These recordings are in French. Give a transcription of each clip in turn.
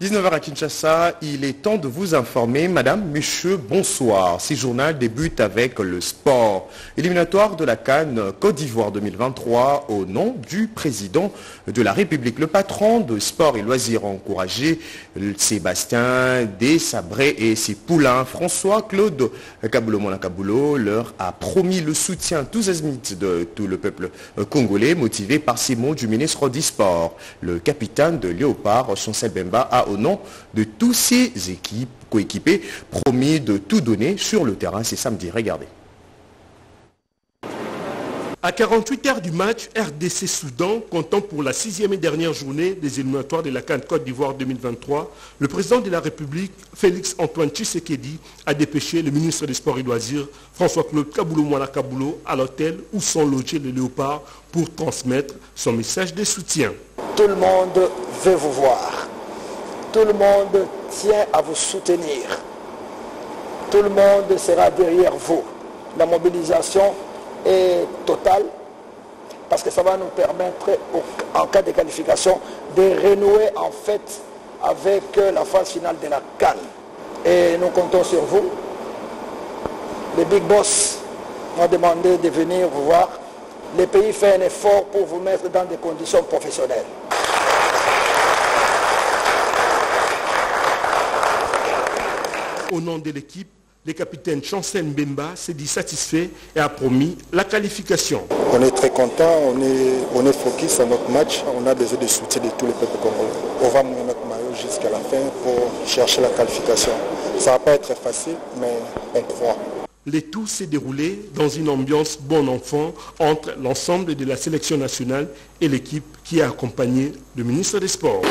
19h à Kinshasa, il est temps de vous informer. Madame, monsieur, bonsoir. Ce journal débute avec le sport. Éliminatoire de la CAN Côte d'Ivoire 2023 au nom du président de la République. Le patron de sport et loisirs a encouragé Sébastien Desabré et ses poulains. François-Claude Kaboulou leur a promis le soutien tous azimuts de tout le peuple congolais, motivé par ces mots du ministre du Sport. Le capitaine de Léopard, Chancel Bemba, a au nom de tous ses coéquipiers promis de tout donner sur le terrain. C'est samedi, regardez. À 48 heures du match, RDC Soudan, comptant pour la 6e et dernière journée des éliminatoires de la CAN Côte d'Ivoire 2023, le président de la République, Félix Antoine Tshisekedi, a dépêché le ministre des Sports et Loisirs, François-Claude Kaboulou à l'hôtel où sont logés les Léopards pour transmettre son message de soutien. Tout le monde veut vous voir. Tout le monde tient à vous soutenir. Tout le monde sera derrière vous. La mobilisation est totale parce que ça va nous permettre, en cas de qualification, de renouer en fait avec la phase finale de la CAN. Et nous comptons sur vous. Les big boss m'ont demandé de venir vous voir. Le pays fait un effort pour vous mettre dans des conditions professionnelles. Au nom de l'équipe, le capitaine Chancel Mbemba s'est dit satisfait et a promis la qualification. On est très content, on est focus sur notre match. On a besoin de soutien de tous les peuples congolais. On va mouiller notre maillot jusqu'à la fin pour chercher la qualification. Ça ne va pas être facile, mais on croit. Le tout s'est déroulé dans une ambiance bon enfant entre l'ensemble de la sélection nationale et l'équipe qui a accompagné le ministre des Sports.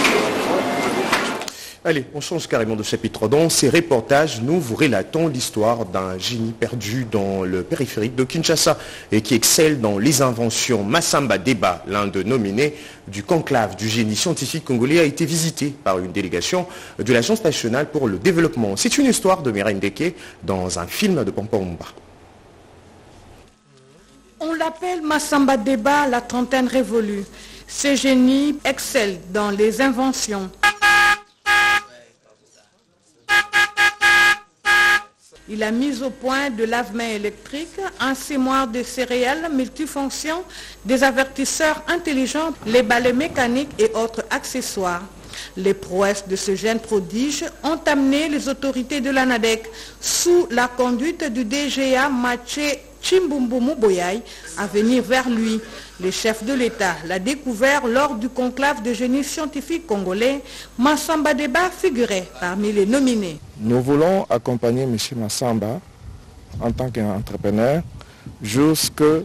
Allez, on change carrément de chapitre. Dans ces reportages, nous vous relatons l'histoire d'un génie perdu dans le périphérique de Kinshasa et qui excelle dans les inventions. Massamba Deba, l'un des nominés du conclave du génie scientifique congolais, a été visité par une délégation de l'Agence nationale pour le développement. C'est une histoire de Mireille Ndeke dans un film de Pampamumba. On l'appelle Massamba Deba, la trentaine révolue. Ce génie excelle dans les inventions. Il a mis au point de lave-mains électriques, un sémoir de céréales multifonctions, des avertisseurs intelligents, les balais mécaniques et autres accessoires. Les prouesses de ce jeune prodige ont amené les autorités de l'ANADEC, sous la conduite du DGA Maché Chimbumbumu Boyai, à venir vers lui. Le chef de l'État l'a découvert lors du conclave de génie scientifique congolais. Massamba Deba figurait parmi les nominés. Nous voulons accompagner M. Massamba en tant qu'entrepreneur jusqu'à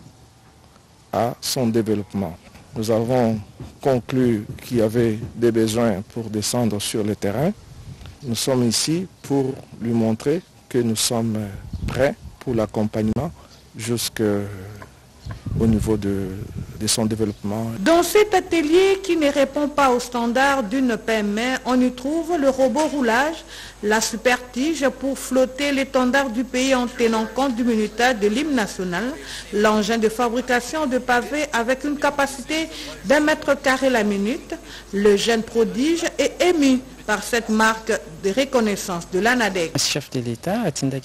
son développement. Nous avons conclu qu'il y avait des besoins pour descendre sur le terrain. Nous sommes ici pour lui montrer que nous sommes prêts pour l'accompagnement jusqu'au niveau de son développement. Dans cet atelier qui ne répond pas aux standards d'une PME, on y trouve le robot roulage, la supertige pour flotter l'étendard du pays en tenant compte du minutage de l'hymne national, l'engin de fabrication de pavés avec une capacité d'1 mètre carré la minute. Le jeune prodige est ému par cette marque de reconnaissance de l'ANADEC. Chef de l'État,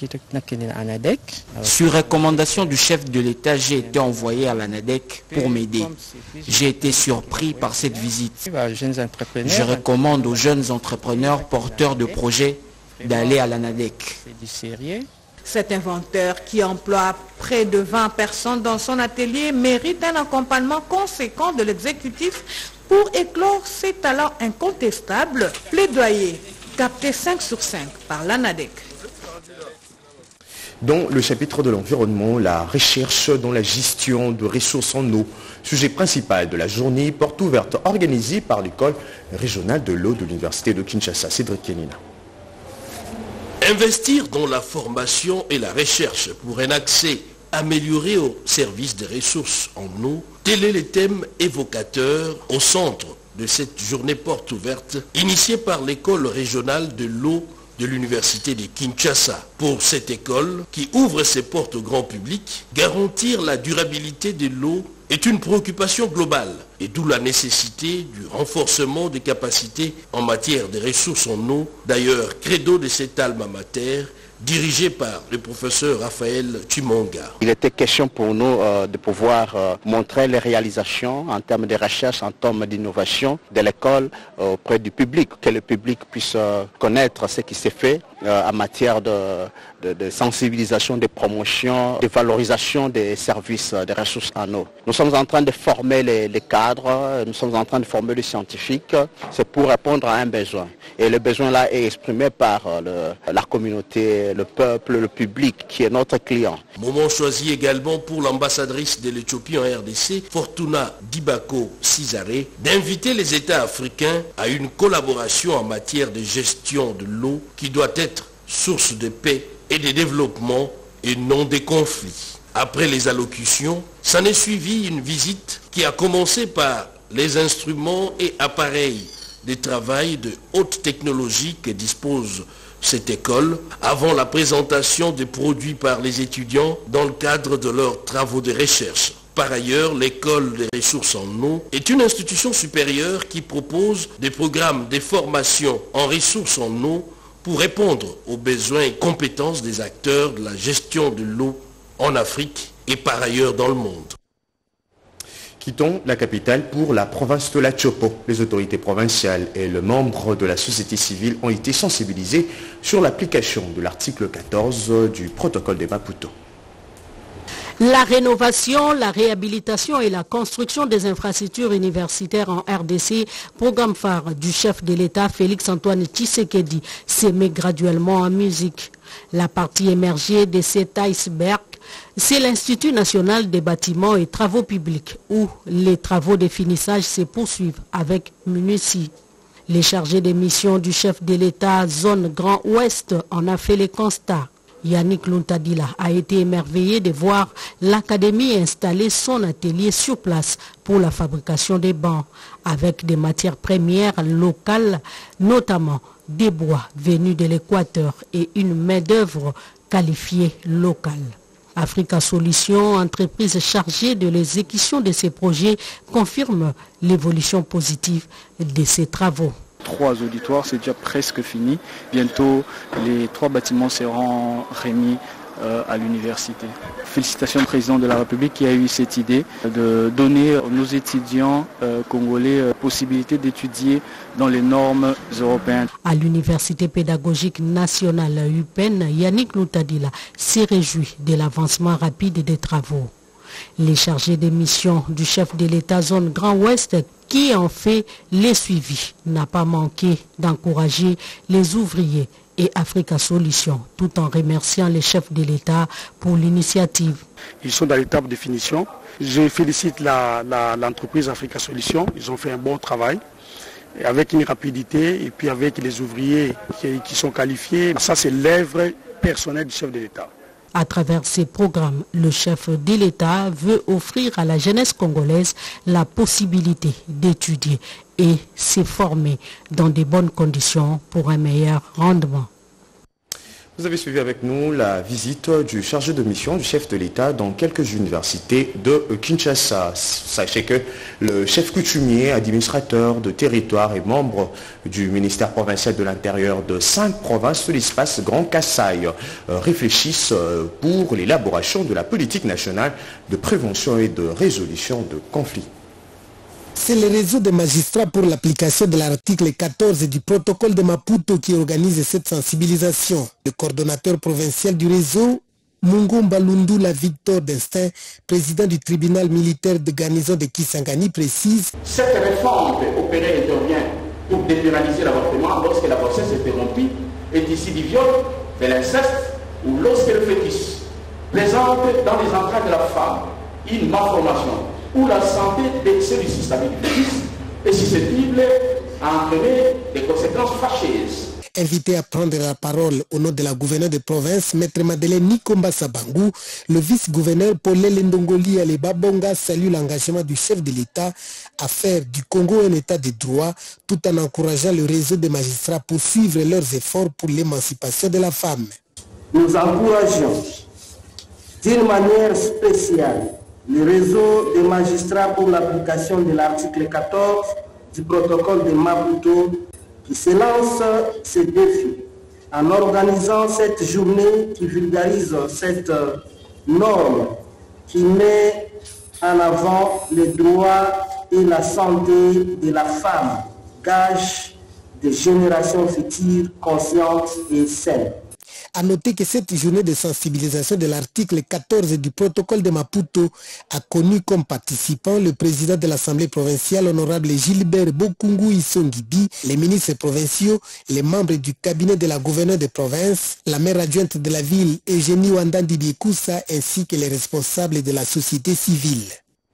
sur recommandation du chef de l'État, j'ai été envoyé à l'ANADEC pour m'aider. J'ai été surpris par cette visite. Je recommande aux jeunes entrepreneurs porteurs de projets d'aller à l'ANADEC. Cet inventeur qui emploie près de 20 personnes dans son atelier mérite un accompagnement conséquent de l'exécutif pour éclore ses talents incontestables. Plaidoyer, capté 5 sur 5 par l'ANADEC. Dans le chapitre de l'environnement, la recherche dans la gestion de ressources en eau, sujet principal de la journée porte ouverte organisée par l'école régionale de l'eau de l'université de Kinshasa. Cédric Kenina. Investir dans la formation et la recherche pour un accès amélioré au service des ressources en eau, tel est le thème évocateur au centre de cette journée porte ouverte initiée par l'école régionale de l'eau de l'université de Kinshasa. Pour cette école qui ouvre ses portes au grand public, garantir la durabilité de l'eau est une préoccupation globale et d'où la nécessité du renforcement des capacités en matière de ressources en eau, d'ailleurs credo de cet alma mater, dirigé par le professeur Raphaël Chimonga. Il était question pour nous de pouvoir montrer les réalisations en termes de recherche, en termes d'innovation de l'école auprès du public, que le public puisse connaître ce qui s'est fait en matière de sensibilisation, de promotion, de valorisation des services de ressources en eau. Nous sommes en train de former les cadres, nous sommes en train de former les scientifiques, c'est pour répondre à un besoin. Et le besoin-là est exprimé par la communauté, le peuple, le public qui est notre client. Moment choisi également pour l'ambassadrice de l'Éthiopie en RDC, Fortuna Dibako Cizare, d'inviter les États africains à une collaboration en matière de gestion de l'eau qui doit être source de paix et de développement et non des conflits. Après les allocutions, s'en est suivi une visite qui a commencé par les instruments et appareils de travail de haute technologie que dispose cette école avant la présentation des produits par les étudiants dans le cadre de leurs travaux de recherche. Par ailleurs, l'école des ressources en eau est une institution supérieure qui propose des programmes de formation en ressources en eau pour répondre aux besoins et compétences des acteurs de la gestion de l'eau en Afrique et par ailleurs dans le monde. Quittons la capitale pour la province de la Chopo. Les autorités provinciales et les membres de la société civile ont été sensibilisés sur l'application de l'article 14 du protocole de Maputo. La rénovation, la réhabilitation et la construction des infrastructures universitaires en RDC, programme phare du chef de l'État Félix-Antoine Tshisekedi, s'émet graduellement en musique. La partie émergée de cet iceberg, c'est l'Institut national des bâtiments et travaux publics où les travaux de finissage se poursuivent avec minutie. Les chargés des missions du chef de l'État zone Grand Ouest en a fait les constats. Yannick Luntadila a été émerveillé de voir l'académie installer son atelier sur place pour la fabrication des bancs avec des matières premières locales, notamment des bois venus de l'Équateur et une main-d'œuvre qualifiée locale. Africa Solutions, entreprise chargée de l'exécution de ces projets, confirme l'évolution positive de ces travaux. 3 auditoires, c'est déjà presque fini. Bientôt, les 3 bâtiments seront remis à l'université. Félicitations au président de la République qui a eu cette idée de donner à nos étudiants congolais la possibilité d'étudier dans les normes européennes. À l'université pédagogique nationale UPEN, Yannick Luntadila s'est réjoui de l'avancement rapide des travaux. Les chargés des missions du chef de l'État zone Grand Ouest qui en fait les suivis n'a pas manqué d'encourager les ouvriers et Africa Solutions tout en remerciant les chefs de l'État pour l'initiative. Ils sont dans l'étape de finition. Je félicite l'entreprise Africa Solutions. Ils ont fait un bon travail avec une rapidité et puis avec les ouvriers qui sont qualifiés. Ça, c'est l'œuvre personnelle du chef de l'État. À travers ces programmes, le chef de l'État veut offrir à la jeunesse congolaise la possibilité d'étudier et se former dans de bonnes conditions pour un meilleur rendement. Vous avez suivi avec nous la visite du chargé de mission du chef de l'État dans quelques universités de Kinshasa. Sachez que le chef coutumier, administrateur de territoire et membre du ministère provincial de l'Intérieur de 5 provinces de l'espace Grand Kasaï réfléchissent pour l'élaboration de la politique nationale de prévention et de résolution de conflits. C'est le réseau des magistrats pour l'application de l'article 14 du protocole de Maputo qui organise cette sensibilisation. Le coordonnateur provincial du réseau, Mungomba Lundula Victor Destin, président du tribunal militaire de garnison de Kisangani, précise: cette réforme opérée intervient pour dépénaliser l'avortement lorsque la grossesse est interrompue est ici du viol, de l'inceste ou lorsque le fœtus présente dans les entrailles de la femme une malformation où la santé de celui-ci est susceptible à entraîner des conséquences fâcheuses. Invité à prendre la parole au nom de la gouverneure de province, Maître Madeleine Nikomba Sabangu, le vice-gouverneur Paul Lendongoli Aleba Bonga salue l'engagement du chef de l'État à faire du Congo un État de droit, tout en encourageant le réseau des magistrats pour suivre leurs efforts pour l'émancipation de la femme. Nous encourageons d'une manière spéciale le réseau des magistrats pour l'application de l'article 14 du protocole de Maputo qui se lance ce défi en organisant cette journée qui vulgarise cette norme qui met en avant les droits et la santé de la femme, gage de générations futures conscientes et saines. A noter que cette journée de sensibilisation de l'article 14 du protocole de Maputo a connu comme participants le président de l'Assemblée provinciale, honorable Gilbert Bokungu Isongibi, les ministres provinciaux, les membres du cabinet de la gouverneure de province, la maire adjointe de la ville Eugénie Wandandi Biekoussa, ainsi que les responsables de la société civile.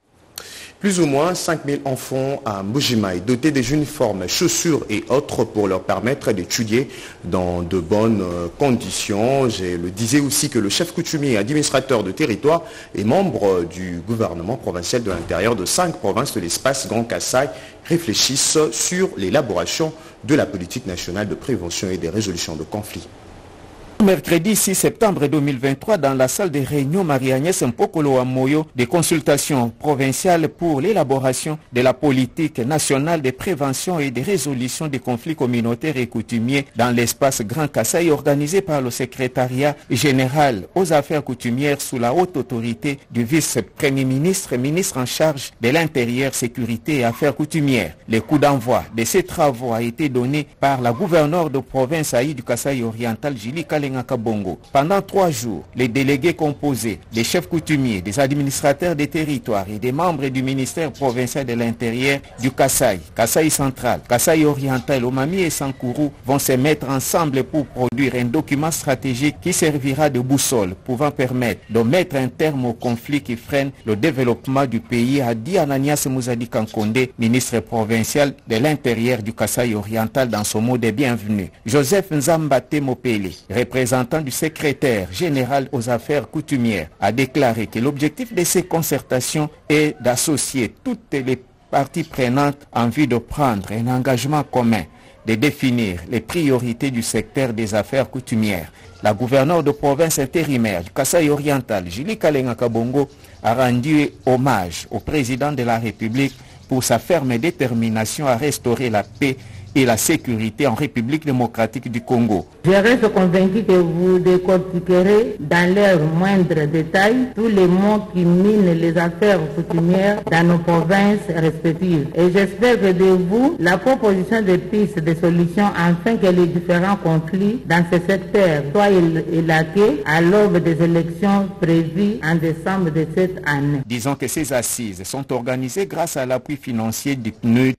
Plus ou moins 5000 enfants à Mbujimaï, dotés des uniformes, chaussures et autres pour leur permettre d'étudier dans de bonnes conditions. Je le disais aussi que le chef coutumier administrateur de territoire et membre du gouvernement provincial de l'intérieur de 5 provinces de l'espace Grand Kasaï réfléchissent sur l'élaboration de la politique nationale de prévention et des résolutions de conflits. Mercredi 6 septembre 2023, dans la salle de réunion Marie-Agnès Mpokolo à Moyo, des consultations provinciales pour l'élaboration de la politique nationale de prévention et de résolution des conflits communautaires et coutumiers dans l'espace Grand Kasaï, organisé par le secrétariat général aux affaires coutumières sous la haute autorité du vice-premier ministre, ministre en charge de l'intérieur, sécurité et affaires coutumières. Le coup d'envoi de ces travaux a été donné par la gouverneure de province Aïe du Kasaï oriental, Julie Kalenga Kabongo. Pendant 3 jours, les délégués composés des chefs coutumiers, des administrateurs des territoires et des membres du ministère provincial de l'intérieur du Kasaï, Kasaï central, Kasaï oriental, Omami et Sankourou vont se mettre ensemble pour produire un document stratégique qui servira de boussole, pouvant permettre de mettre un terme aux conflits qui freinent le développement du pays, a dit Ananias Mouzadi Kankonde, ministre provincial de l'intérieur du Kasaï oriental, dans son mot de bienvenue. Joseph Nzambate Mopele, représentant du secrétaire général aux affaires coutumières, a déclaré que l'objectif de ces concertations est d'associer toutes les parties prenantes en vue de prendre un engagement commun, de définir les priorités du secteur des affaires coutumières. La gouverneure de province intérimaire du Kasaï oriental, Julie Kalenga Kabongo, a rendu hommage au président de la République pour sa ferme détermination à restaurer la paix et la sécurité en République démocratique du Congo. Je reste convaincu que vous décortiquerez dans leurs moindres détails tous les mots qui minent les affaires coutumières dans nos provinces respectives. Et j'espère que de vous, la proposition de pistes de solutions afin que les différents conflits dans ce secteur soient élagués à l'aube des élections prévues en décembre de cette année. Disons que ces assises sont organisées grâce à l'appui financier du PNUD.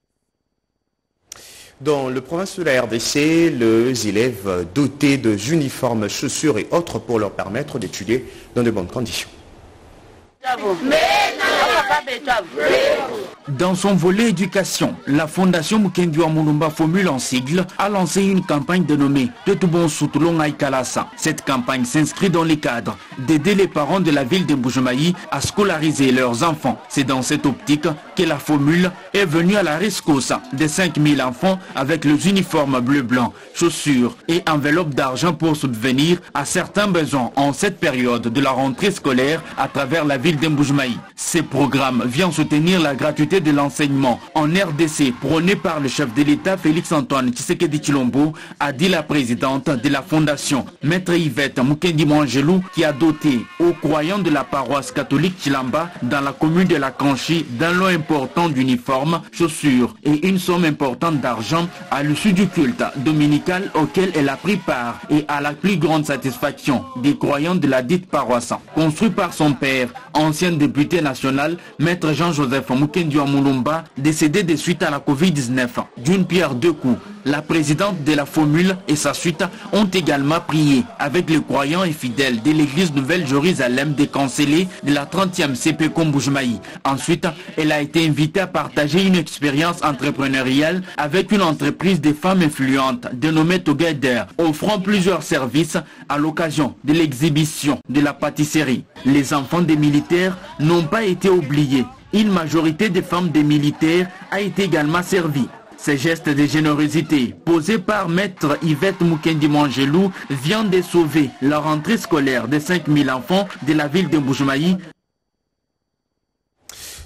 Dans le province de la RDC, les élèves dotés de uniformes, chaussures et autres pour leur permettre d'étudier dans de bonnes conditions. Dans son volet éducation, la Fondation Mukendi wa Mulumba, formule en sigle, a lancé une campagne dénommée Tetubon Soutulong Aikalasa. Cette campagne s'inscrit dans les cadres d'aider les parents de la ville de Mbujimaï à scolariser leurs enfants. C'est dans cette optique que la formule est venue à la rescousse des 5000 enfants avec les uniformes bleu-blanc, chaussures et enveloppes d'argent pour subvenir à certains besoins en cette période de la rentrée scolaire à travers la ville de Mbujimaï. Ces programmes viennent soutenir la gratuité de l'enseignement en RDC prôné par le chef de l'État Félix-Antoine Tshisekedi Tshilombo, a dit la présidente de la fondation, Maître Yvette Mukendi Mwangelou, qui a doté aux croyants de la paroisse catholique Chilamba dans la commune de la Kanchi d'un lot important d'uniformes, chaussures et une somme importante d'argent à l'issue du culte dominical auquel elle a pris part et à la plus grande satisfaction des croyants de la dite paroisse. Construit par son père, ancien député national, Maître Jean-Joseph Mukendi wa Mulumba, décédé de suite à la Covid-19. D'une pierre deux coups, la présidente de la formule et sa suite ont également prié avec les croyants et fidèles de l'église Nouvelle-Jérusalem décancellée de la 30e CPCO Mbujimaï. Ensuite, elle a été invitée à partager une expérience entrepreneuriale avec une entreprise de femmes influentes dénommée Together, offrant plusieurs services à l'occasion de l'exhibition de la pâtisserie. Les enfants des militaires n'ont pas été oubliés. Une majorité des femmes des militaires a été également servie. Ces gestes de générosité posés par Maître Yvette Mukendi Mwangelou viennent de sauver la rentrée scolaire des 5000 enfants de la ville de Mbujimaï.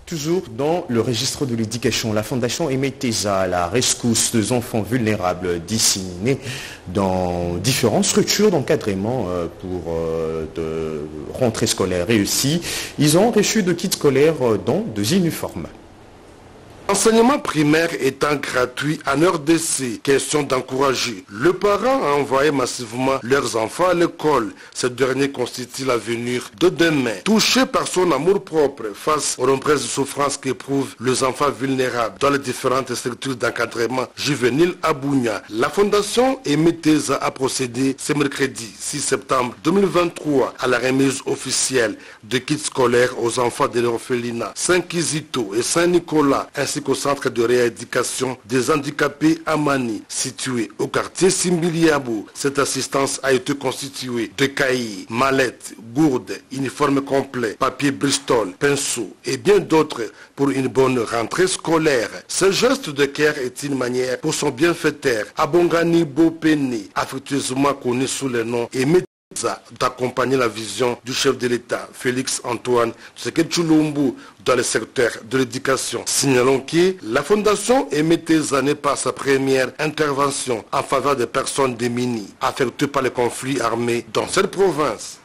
Toujours dans le registre de l'éducation, la Fondation Aimé Teza, la rescousse des enfants vulnérables disséminés dans différentes structures d'encadrement pour de rentrée scolaire réussie. Ils ont reçu de kits scolaires dont 2 uniformes. L'enseignement primaire étant gratuit en RDC, question d'encourager. Le parent a envoyé massivement leurs enfants à l'école. Ce dernier constitue l'avenir de demain. Touché par son amour-propre face aux nombreuses souffrances qu'éprouvent les enfants vulnérables dans les différentes structures d'encadrement juvénile à Bunia, la Fondation Aimé Teza a procédé ce mercredi 6 septembre 2023 à la remise officielle de kits scolaires aux enfants de l'orphelinat Saint-Kizito et Saint-Nicolas, ainsi qu'au centre de rééducation des handicapés à Mani, situé au quartier Simbiliabou. Cette assistance a été constituée de cahiers, mallettes, gourdes, uniformes complets, papier Bristol, pinceaux et bien d'autres pour une bonne rentrée scolaire. Ce geste de cœur est une manière pour son bienfaiteur, Abongani Bopeni, affectueusement connu sous le nom Aimé Teza, d'accompagner la vision du chef de l'État, Félix Antoine Tshisekedi Tshilombo, dans le secteur de l'éducation. Signalons que la Fondation Aimé Teza n'est pas sa première intervention en faveur des personnes démunies, affectées par les conflits armés dans cette province.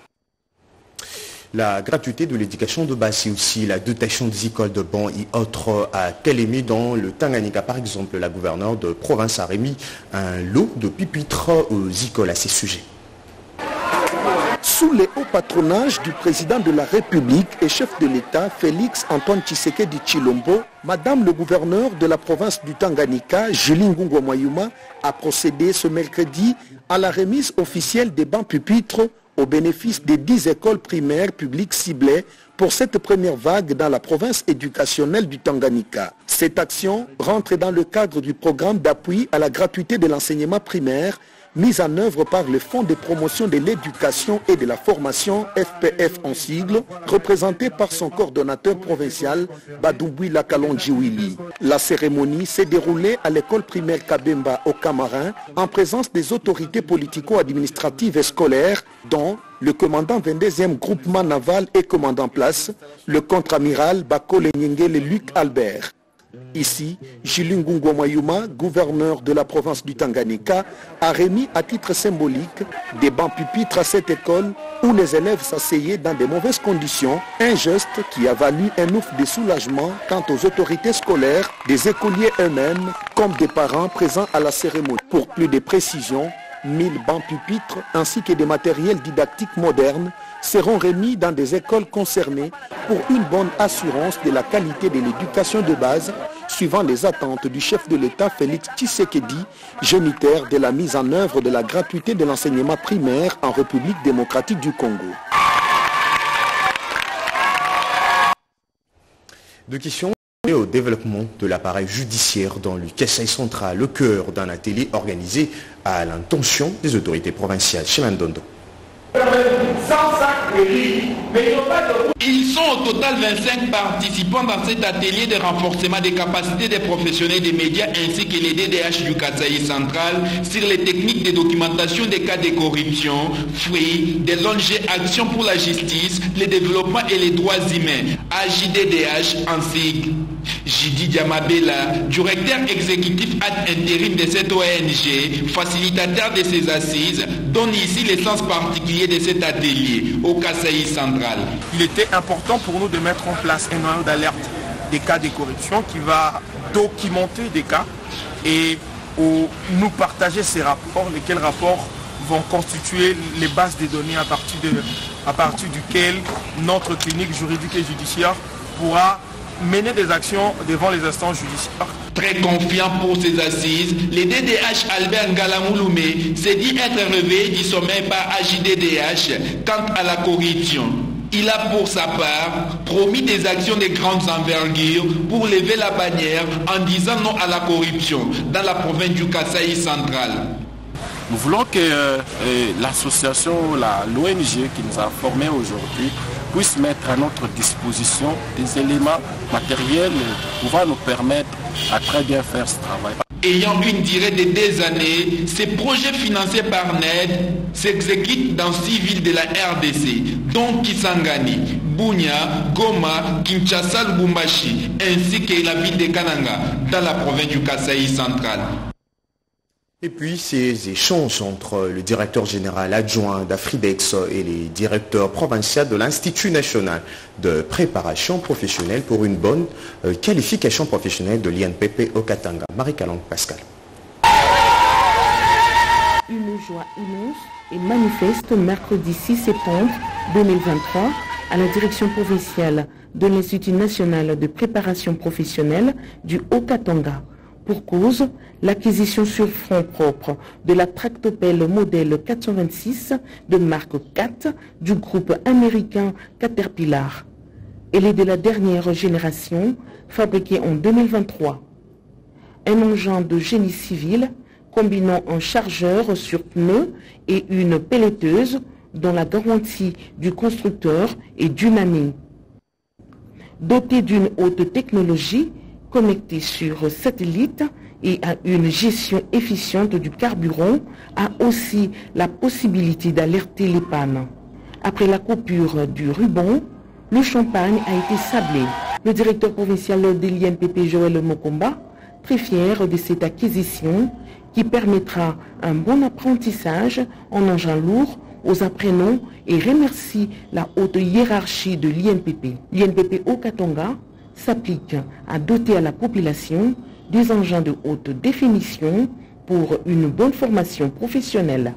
La gratuité de l'éducation de base et aussi la dotation des écoles de banc et autres à Télémi dans le Tanganyika. Par exemple, la gouverneure de province a remis un lot de pupitres aux écoles à ces sujets. Sous les hauts patronages du président de la République et chef de l'État, Félix Antoine Tshisekedi Tshilombo, Madame le gouverneur de la province du Tanganyika, Julie Ngungu Mwayuma, a procédé ce mercredi à la remise officielle des bancs pupitres au bénéfice des 10 écoles primaires publiques ciblées pour cette première vague dans la province éducationnelle du Tanganyika. Cette action rentre dans le cadre du programme d'appui à la gratuité de l'enseignement primaire mise en œuvre par le Fonds de promotion de l'éducation et de la formation, FPF en sigle, représenté par son coordonnateur provincial, Badouboui Lakalonjiwili. La cérémonie s'est déroulée à l'école primaire Kabemba au Camarin, en présence des autorités politico-administratives et scolaires, dont le commandant 22e groupement naval et commandant place, le contre-amiral Bakole Nyengele Luc Albert. Ici, Julie Ngungu Mwayuma, gouverneur de la province du Tanganyika, a remis à titre symbolique des bancs pupitres à cette école où les élèves s'asseyaient dans de mauvaises conditions, un geste qui a valu un ouf de soulagement quant aux autorités scolaires, des écoliers eux-mêmes, comme des parents présents à la cérémonie. Pour plus de précisions, 1000 bancs pupitres ainsi que des matériels didactiques modernes seront remis dans des écoles concernées pour une bonne assurance de la qualité de l'éducation de base, suivant les attentes du chef de l'État Félix Tshisekedi, géniteur de la mise en œuvre de la gratuité de l'enseignement primaire en République démocratique du Congo. Deux questions au développement de l'appareil judiciaire dans le Kasaï central, le cœur d'un atelier organisé à l'intention des autorités provinciales. Chimandondo. Ils sont au total 25 participants dans cet atelier de renforcement des capacités des professionnels des médias ainsi que les DDH du Kasaï central sur les techniques de documentation des cas de corruption, fruits des longues actions pour la justice, le développement et les droits humains, AJDDH en sigle. Jidi Diamabela, directeur exécutif ad intérim de cette ONG, facilitateur de ces assises, donne ici le sens particulier de cet atelier au Kasaï central. Il était important pour nous de mettre en place un noyau d'alerte des cas de corruption qui va documenter des cas et nous partager ces rapports, lesquels rapports vont constituer les bases de données à partir duquel notre clinique juridique et judiciaire pourra mener des actions devant les instances judiciaires. Très confiant pour ces assises, le DDH Albert Ngalamouloumé s'est dit être réveillé du sommeil par AJDDH quant à la corruption. Il a pour sa part promis des actions de grandes envergures pour lever la bannière en disant non à la corruption dans la province du Kasaï central. Nous voulons que l'association, l'ONG qui nous a formés aujourd'hui, puisse mettre à notre disposition des éléments matériels pouvant nous permettre à très bien faire ce travail. Ayant une durée de 2 années, ces projets financés par NED s'exécutent dans 6 villes de la RDC, dont Kisangani, Bunia, Goma, Kinshasa, Lubumbashi, ainsi que la ville de Kananga, dans la province du Kasaï central. Et puis ces échanges entre le directeur général adjoint d'Afridex et les directeurs provinciaux de l'Institut national de préparation professionnelle pour une bonne qualification professionnelle de l'INPP au Katanga. Marie-Calandre Pascal. Une joie immense et manifeste mercredi 6 septembre 2023 à la direction provinciale de l'Institut national de préparation professionnelle du Haut-Katanga. Pour cause, l'acquisition sur fonds propres de la tractopelle modèle 426 de marque 4 du groupe américain Caterpillar. Elle est de la dernière génération, fabriquée en 2023. Un engin de génie civil combinant un chargeur sur pneu et une pelleteuse dont la garantie du constructeur est d'une année. Doté d'une haute technologie, connecté sur satellite et à une gestion efficiente du carburant, a aussi la possibilité d'alerter les pannes. Après la coupure du ruban, le champagne a été sablé. Le directeur provincial de l'INPP, Joël Mokomba, très fier de cette acquisition qui permettra un bon apprentissage en engin lourd aux apprenants et remercie la haute hiérarchie de l'INPP. L'INPP au Katanga s'applique à doter à la population des engins de haute définition pour une bonne formation professionnelle.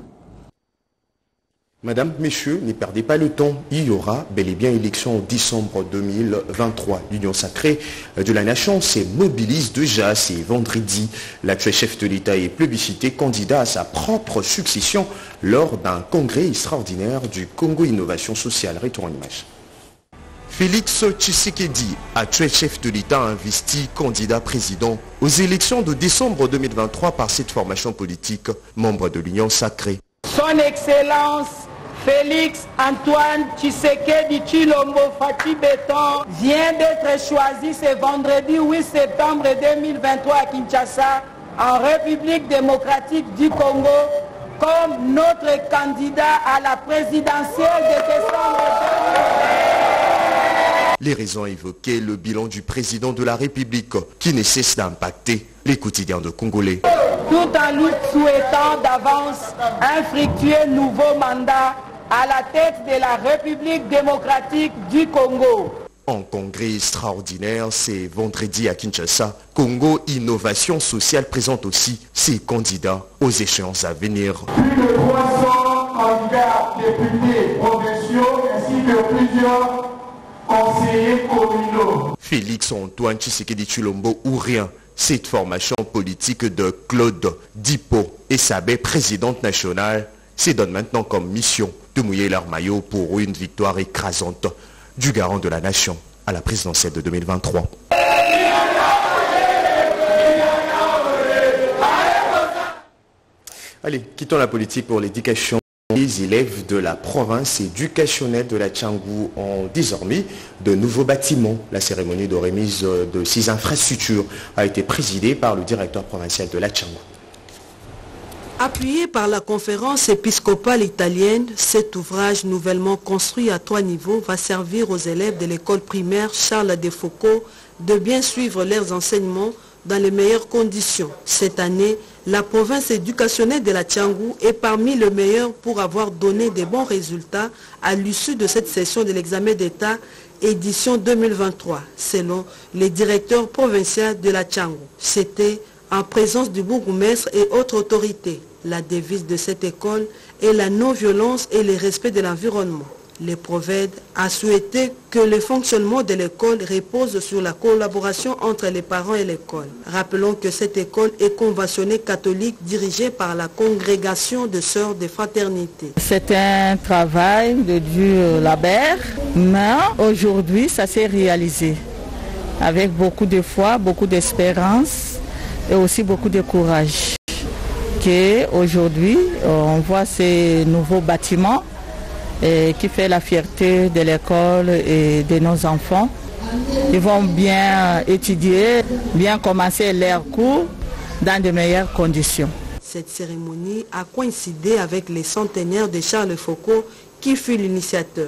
Madame, messieurs, ne perdez pas le temps. Il y aura bel et bien élection en décembre 2023. L'Union sacrée de la nation se mobilise déjà. C'est vendredi. L'actuel chef de l'État est plébiscité candidat à sa propre succession lors d'un congrès extraordinaire du Congo Innovation Sociale. Retour en image. Félix Tshisekedi, actuel chef de l'État, investi candidat président aux élections de décembre 2023 par cette formation politique, membre de l'Union sacrée. Son Excellence Félix Antoine Tshisekedi Tshilombo Fati Béton vient d'être choisi ce vendredi 8 septembre 2023 à Kinshasa, en République démocratique du Congo, comme notre candidat à la présidentielle de décembre 2023. Les raisons évoquées, le bilan du président de la République qui ne cesse d'impacter les quotidiens de Congolais. Tout en lui souhaitant d'avance un fructueux nouveau mandat à la tête de la République démocratique du Congo. En congrès extraordinaire, c'est vendredi à Kinshasa. Congo Innovation Sociale présente aussi ses candidats aux échéances à venir. Plus de 300 candidats députés provinciaux ainsi que plusieurs conseillers communaux. Félix Antoine Tshisekedi Tshilombo ou rien. Cette formation politique de Claude Dipo et Sabé, présidente nationale, se donne maintenant comme mission de mouiller leur maillot pour une victoire écrasante du garant de la nation à la présidentielle de 2023. Allez, quittons la politique pour l'éducation. Les élèves de la province éducationnelle de la Tchangou ont désormais de nouveaux bâtiments. La cérémonie de remise de ces infrastructures a été présidée par le directeur provincial de la Tchangou. Appuyé par la conférence épiscopale italienne, cet ouvrage nouvellement construit à 3 niveaux va servir aux élèves de l'école primaire Charles Defoucauld de bien suivre leurs enseignements dans les meilleures conditions. Cette année, la province éducationnelle de la Tchangou est parmi les meilleures pour avoir donné des bons résultats à l'issue de cette session de l'examen d'État édition 2023, selon les directeurs provinciaux de la Tchangou. C'était en présence du bourgmestre et autres autorités. La devise de cette école est la non-violence et le respect de l'environnement. Le Proved a souhaité que le fonctionnement de l'école repose sur la collaboration entre les parents et l'école. Rappelons que cette école est conventionnée catholique dirigée par la congrégation de sœurs de fraternité. C'est un travail de dur labeur, mais aujourd'hui ça s'est réalisé avec beaucoup de foi, beaucoup d'espérance et aussi beaucoup de courage. Aujourd'hui, on voit ces nouveaux bâtiments qui fait la fierté de l'école et de nos enfants. Ils vont bien étudier, bien commencer leurs cours dans de meilleures conditions. Cette cérémonie a coïncidé avec les centenaires de Charles Foucault qui fut l'initiateur.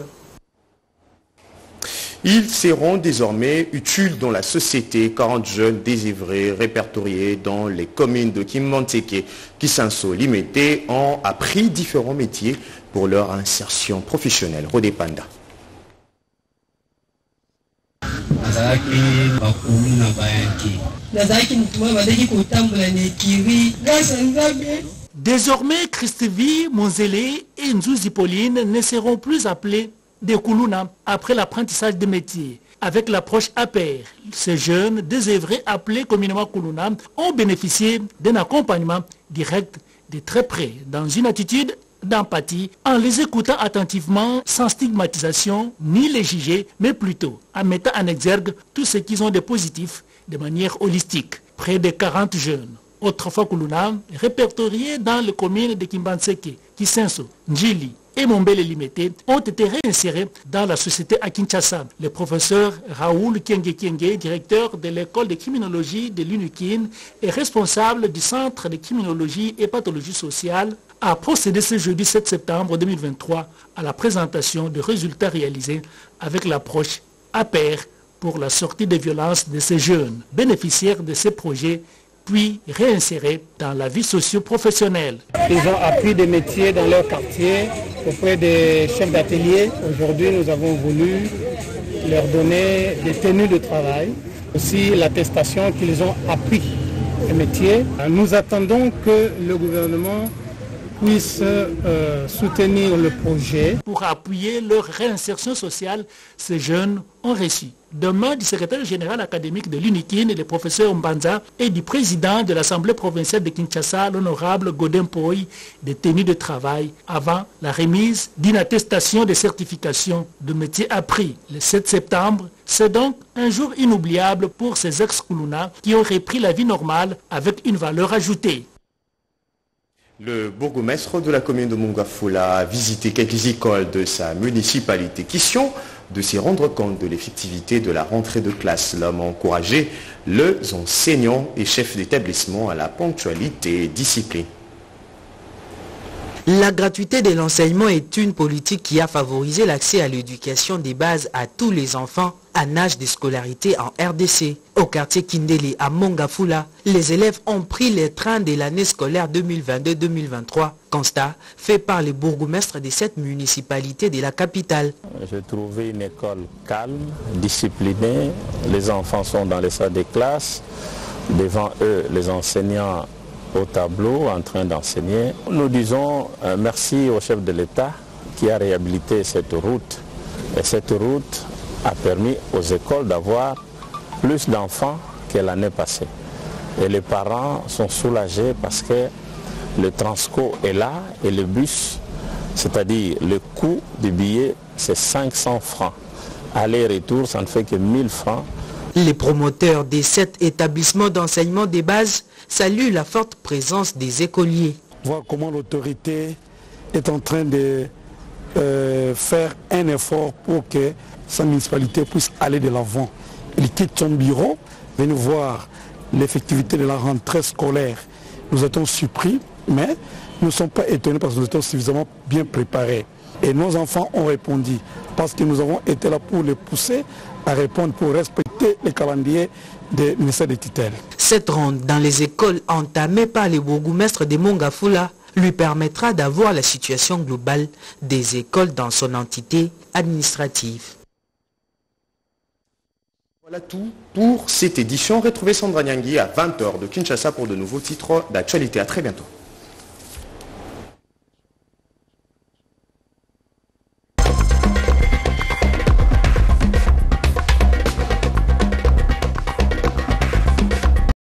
Ils seront désormais utiles dans la société. 40 jeunes désœuvrés répertoriés dans les communes de Kimanteke, Kisanso, Limete ont appris différents métiers pour leur insertion professionnelle. Rodé Panda. Désormais, Christevi, Monzele et Nzouzi Pauline ne seront plus appelés des Koulouna après l'apprentissage des métiers. Avec l'approche APR, ces jeunes désœuvrés appelés communément Koulouna ont bénéficié d'un accompagnement direct de très près dans une attitude d'empathie en les écoutant attentivement sans stigmatisation ni les juger, mais plutôt en mettant en exergue tout ce qu'ils ont de positif de manière holistique. Près de 40 jeunes, autrefois Koulouna, répertoriés dans les communes de Kimbanseke, Kisenso, Njili et Mombele Limete, ont été réinsérés dans la société à Kinshasa. Le professeur Raoul Kienge, directeur de l'école de criminologie de l'UNIKIN et responsable du centre de criminologie et pathologie sociale, a procédé ce jeudi 7 septembre 2023 à la présentation des résultats réalisés avec l'approche APR pour la sortie des violences de ces jeunes bénéficiaires de ces projets puis réinsérés dans la vie socio-professionnelle. Ils ont appris des métiers dans leur quartier auprès des chefs d'atelier. Aujourd'hui, nous avons voulu leur donner des tenues de travail, aussi l'attestation qu'ils ont appris les métiers. Nous attendons que le gouvernement puisse soutenir le projet. Pour appuyer leur réinsertion sociale, ces jeunes ont reçu demain du secrétaire général académique de l'UNIKIN, le professeur Mbanza, et du président de l'Assemblée provinciale de Kinshasa, l'honorable Godin Poi, des tenues de travail avant la remise d'une attestation de certification de métier appris le 7 septembre. C'est donc un jour inoubliable pour ces ex-Koulouna qui ont repris la vie normale avec une valeur ajoutée. Le bourgmestre de la commune de Mongafula a visité quelques écoles de sa municipalité. Question de s'y rendre compte de l'effectivité de la rentrée de classe. L'homme a encouragé les enseignants et chefs d'établissement à la ponctualité et discipline. La gratuité de l'enseignement est une politique qui a favorisé l'accès à l'éducation des bases à tous les enfants en âge de scolarité en RDC. Au quartier Kindele à Mongafula, les élèves ont pris les trains de l'année scolaire 2022-2023. Constat fait par les bourgmestres de cette municipalité de la capitale. J'ai trouvé une école calme, disciplinée. Les enfants sont dans les salles de classe. Devant eux, les enseignants au tableau en train d'enseigner. Nous disons merci au chef de l'État qui a réhabilité cette route. Et cette route a permis aux écoles d'avoir plus d'enfants que l'année passée. Et les parents sont soulagés parce que le Transco est là et le bus, c'est-à-dire le coût du billet, c'est 500 francs. Aller-retour, ça ne fait que 1000 francs. Les promoteurs des 7 établissements d'enseignement des bases saluent la forte présence des écoliers. Voir comment l'autorité est en train de faire un effort pour que sa municipalité puisse aller de l'avant. Il quitte son bureau, venir voir l'effectivité de la rentrée scolaire. Nous étions surpris, mais nous ne sommes pas étonnés parce que nous étions suffisamment bien préparés. Et nos enfants ont répondu parce que nous avons été là pour les pousser à répondre, pour respecter les calendriers des ministères des tutelles. Cette ronde dans les écoles entamée par les bourgmestres de Mongafula lui permettra d'avoir la situation globale des écoles dans son entité administrative. Voilà tout pour cette édition. Retrouvez Sandra Nyangui à 20h de Kinshasa pour de nouveaux titres d'actualité. À très bientôt.